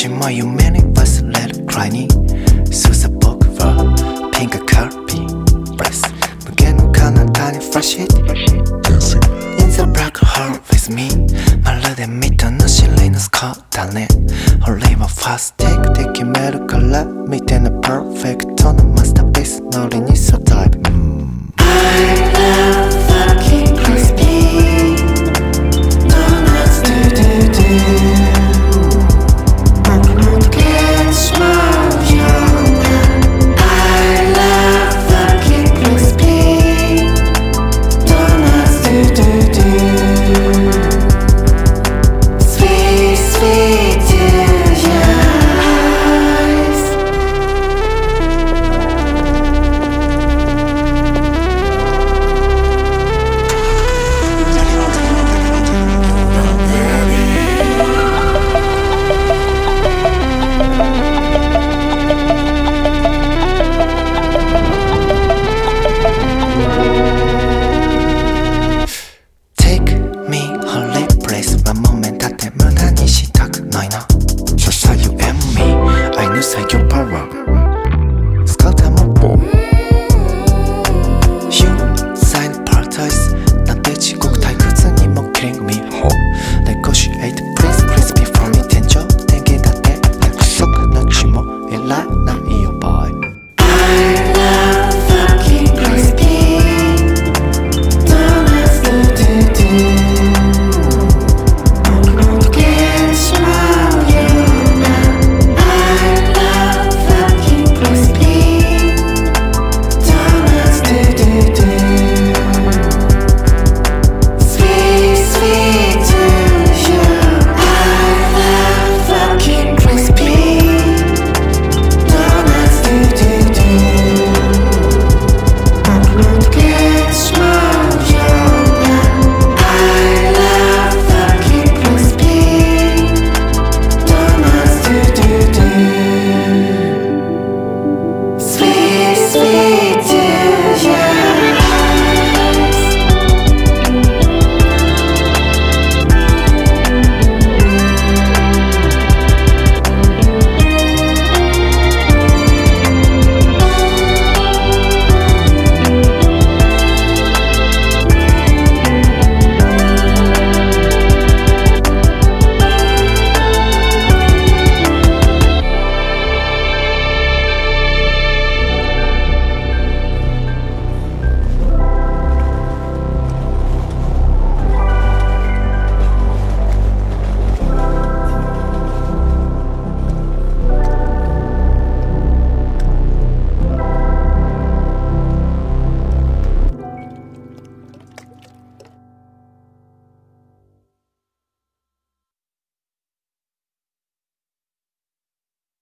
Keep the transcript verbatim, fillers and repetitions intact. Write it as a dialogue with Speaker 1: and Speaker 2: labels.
Speaker 1: も夢に忘れるくらいに実は僕はピンクカービーブレス無限の彼方にフラッシュ In the black hole with me まるで水戸の尻のスコだね俺はファーストテイクで決めるから見てねパーフェクトのマスターピースノリにサダイブ I love